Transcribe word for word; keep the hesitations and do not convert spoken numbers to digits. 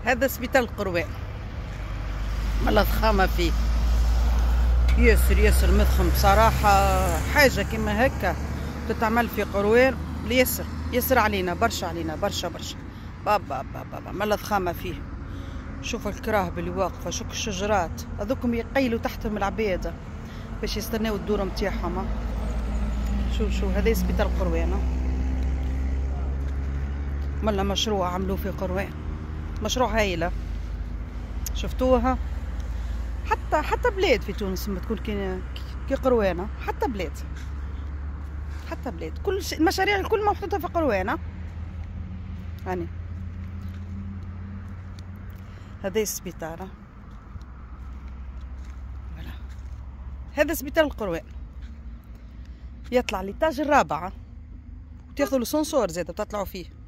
هذا سبيطار القروان، مالا ضخامة فيه ياسر ياسر مضخم بصراحة. حاجة كيما هكا تتعمل في قروان ياسر ياسر علينا برشا علينا برشا برشا. بابا بابا مالا ضخامة فيه. شوف الكراهب اللي واقفة، شوف الشجرات هذوكم يقيلوا تحتهم العبادة باش يستناو الدورة متاعهم. شوف شوف هذا سبيطار القروان، مالا مشروع عملوه في قروان، مشروع هايلة شفتوها. حتى حتى بلاد في تونس ما تكون كي كي قروانة، حتى بلاد حتى بلاد كل شيء المشاريع الكل محطوطة في قروانة. هاني هذا السبيطار، فوالا هذا سبيطار القروان. يطلع ليطاج الرابعة وتاخذوا السونسور زاده تطلعوا فيه.